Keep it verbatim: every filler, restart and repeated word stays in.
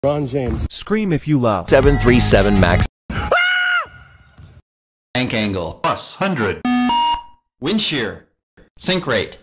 Lebron James. Scream if you love. seven three seven max. Bank angle. Plus one hundred. Wind shear. Sink rate.